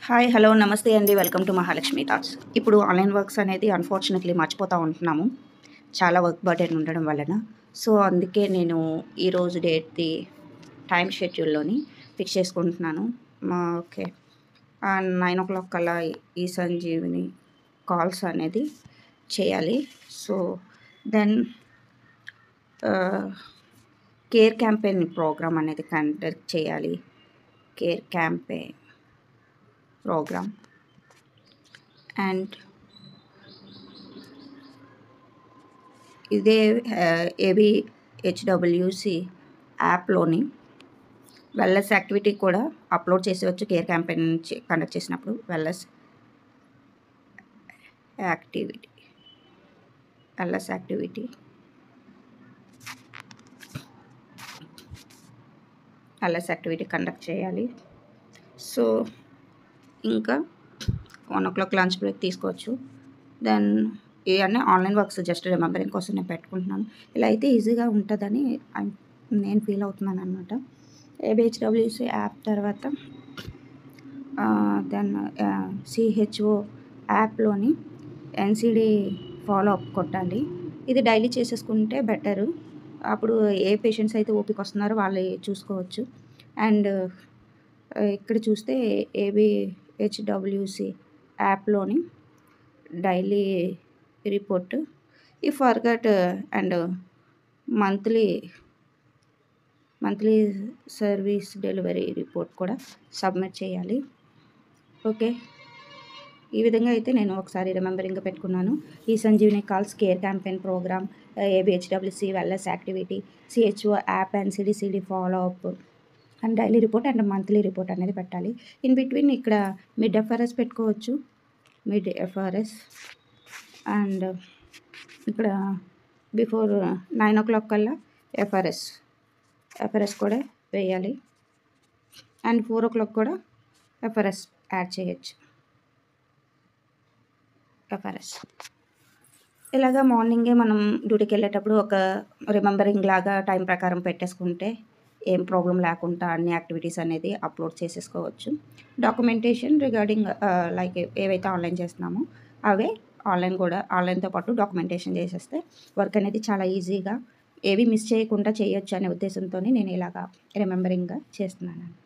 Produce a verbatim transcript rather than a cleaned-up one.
Hi hello నమస్తే అండి welcome to Mahalakshmi thoughts. ఇప్పుడు ఆన్లైన్ వర్క్స్ అనేది అన్ఫార్చునేట్లీ మర్చిపోతూ ఉంటున్నాము చాలా వర్క్ బర్డెన్ ఉండడం వలన. సో అందుకే నేను ఈరోజు డేట్ది టైం షెడ్యూల్లోని ఫిక్స్ చేసుకుంటున్నాను. ఓకే, నైన్ ఓ క్లాక్ కల్లా ఈ సంజీవిని కాల్స్ అనేది చేయాలి. So then care campaign programme అనేది కండక్ట్ చేయాలి. కేర్ క్యాంపెయిన్ ప్రోగ్రామ్ అండ్ ఇదే ఏబిహెచ్డబ్ల్యూసి యాప్లోని వెల్నెస్ యాక్టివిటీ కూడా అప్లోడ్ చేసేవచ్చు. కేర్ క్యాంపెయిన్ కండక్ట్ చేసినప్పుడు wellness activity wellness activity wellness activity conduct చేయాలి. సో ఇంకా one o'clock lunch break తీసుకోవచ్చు. దెన్ ఇవన్నీ ఆన్లైన్ వర్క్స్ జస్ట్ రిమెంబరింగ్ కోసం నేను పెట్టుకుంటున్నాను. ఇలా అయితే ఈజీగా ఉంటుందని నేను ఫీల్ అవుతున్నాను అనమాట. ఏబిహెచ్డబ్ల్యూసి యాప్ తర్వాత దెన్ సిహెచ్ఓ యాప్లోని ఎన్సిడి ఫాలో అప్ కొట్టాలి. ఇది డైలీ చేసేసుకుంటే బెటరు. అప్పుడు ఏ పేషెంట్స్ అయితే ఓపిక వస్తున్నారో వాళ్ళు చూసుకోవచ్చు. అండ్ ఇక్కడ చూస్తే ఏబిహెచ్డబ్ల్యూసి యాప్లోని డైలీ రిపోర్ట్ ఈ forgot and monthly monthly service delivery report కూడా సబ్మిట్ చేయాలి. ఓకే, ఈ విధంగా అయితే నేను ఒకసారి రిమెంబరింగ్గా పెట్టుకున్నాను. ఈ Sanjeevini calls, care campaign programme, ABHWC wellness activity, CHO app, NCDCD follow up and daily report and monthly report అనేది పెట్టాలి. ఇన్ బిట్వీన్ ఇక్కడ మిడ్ ఎఫ్ఆర్ఎస్ పెట్టుకోవచ్చు. మిడ్ ఎఫ్ఆర్ఎస్ అండ్ ఇక్కడ బిఫోర్ నైన్ ఓ క్లాక్ కల్లా ఎఫ్ఆర్ఎస్ ఎఫ్ఆర్ఎస్ కూడా వేయాలి. And four oh clock కూడా FRS add చేయొచ్చు. ఎఫ్ఆర్ఎస్ ఇలాగా మార్నింగే మనం డ్యూటీకి వెళ్ళేటప్పుడు ఒక రిమెంబరింగ్ లాగా టైం ప్రకారం పెట్టేసుకుంటే ఏం ప్రాబ్లం లేకుండా అన్ని యాక్టివిటీస్ అనేది అప్లోడ్ చేసేసుకోవచ్చు. డాక్యుమెంటేషన్ రిగార్డింగ్ లైక్ ఏవైతే ఆన్లైన్ చేస్తున్నామో అవే ఆన్లైన్ కూడా ఆన్లైన్తో పాటు డాక్యుమెంటేషన్ చేసేస్తే వర్క్ అనేది చాలా ఈజీగా ఏవి మిస్ చేయకుండా చేయొచ్చు అనే ఉద్దేశంతో నేను ఇలాగా రిమెంబరింగ్గా చేస్తున్నాను.